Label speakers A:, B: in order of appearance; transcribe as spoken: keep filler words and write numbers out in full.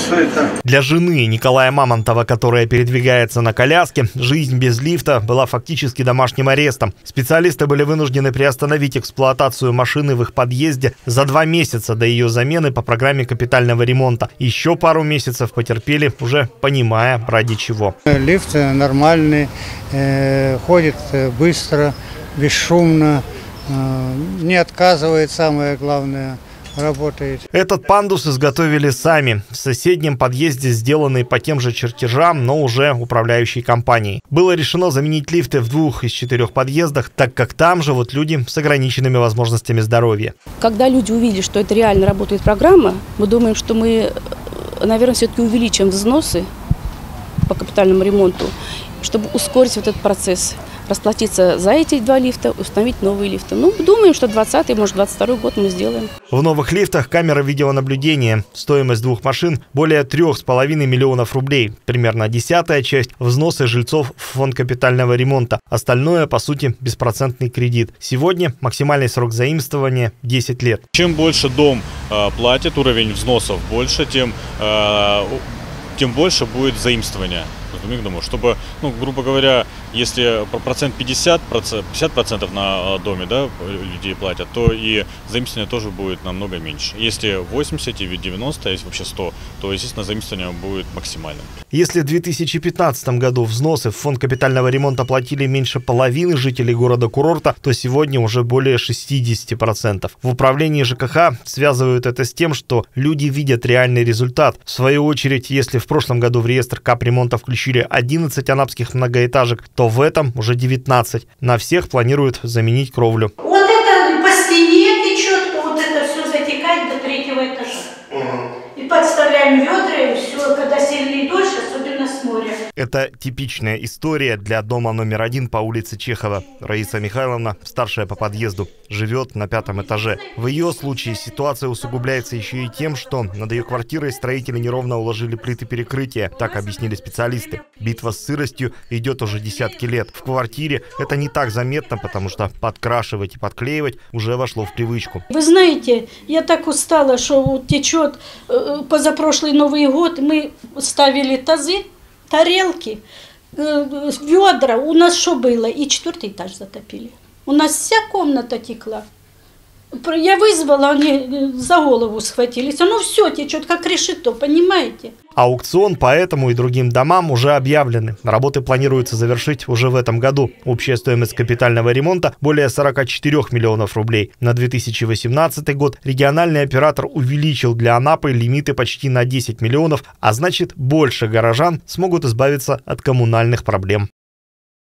A: суета.
B: Для жены Николая Мамонтова, которая передвигается на коляске, жизнь без лифта была фактически домашним арестом. Специалисты были вынуждены приостановить эксплуатацию машины в их подъезде за два месяца до ее замены по программе капитального ремонта. Еще пару месяцев потерпели, уже понимая, ради чего.
C: Лифт нормальный, э, ходит быстро, бесшумно, э, не отказывает, самое главное. Работает.
B: Этот пандус изготовили сами. В соседнем подъезде, сделанный по тем же чертежам, но уже управляющей компанией. Было решено заменить лифты в двух из четырех подъездах, так как там живут люди с ограниченными возможностями здоровья.
D: Когда люди увидели, что это реально работает программа, мы думаем, что мы, наверное, все-таки увеличим взносы по капитальному ремонту, чтобы ускорить вот этот процесс. Расплатиться за эти два лифта, установить новые лифты. Ну, думаем, что двадцатый, может, двадцать второй год мы сделаем.
B: В новых лифтах камера видеонаблюдения. Стоимость двух машин более трех с половиной миллионов рублей. Примерно десятая часть – взносы жильцов в фонд капитального ремонта. Остальное, по сути, беспроцентный кредит. Сегодня максимальный срок заимствования – десять лет.
E: Чем больше дом э, платит, уровень взносов больше, тем, э, тем больше будет заимствование. Чтобы, ну, грубо говоря, если процент пятьдесят, пятьдесят процентов на доме, да, людей платят, то и заимствование тоже будет намного меньше. Если восемьдесят или девяносто, если вообще сто, то, естественно, заимствование будет максимальным.
B: Если в две тысячи пятнадцатом году взносы в фонд капитального ремонта платили меньше половины жителей города-курорта, то сегодня уже более шестидесяти процентов. В управлении ЖКХ связывают это с тем, что люди видят реальный результат. В свою очередь, если в прошлом году в реестр капремонта включили одиннадцать анапских многоэтажек, то в этом уже девятнадцать. На всех планируют заменить кровлю.
F: Вот это по стене течет, вот это все затекает до третьего этажа. Угу. И подставляем ведра, и все, когда сильный дождь, особенно с моря.
B: Это типичная история для дома номер один по улице Чехова. Раиса Михайловна, старшая по подъезду, живет на пятом этаже. В ее случае ситуация усугубляется еще и тем, что над ее квартирой строители неровно уложили плиты перекрытия. Так объяснили специалисты. Битва с сыростью идет уже десятки лет. В квартире это не так заметно, потому что подкрашивать и подклеивать уже вошло в привычку.
F: Вы знаете, я так устала, что течет. Позапрошлый Новый год мы ставили тазы, тарелки, ведра. У нас что было? И четвертый этаж затопили. У нас вся комната текла. Я вызвала, они за голову схватились. Оно все течет, как решето, понимаете?
B: Аукцион по этому и другим домам уже объявлены. Работы планируется завершить уже в этом году. Общая стоимость капитального ремонта более сорока четырёх миллионов рублей. На две тысячи восемнадцатый год региональный оператор увеличил для Анапы лимиты почти на десять миллионов, а значит, больше горожан смогут избавиться от коммунальных проблем.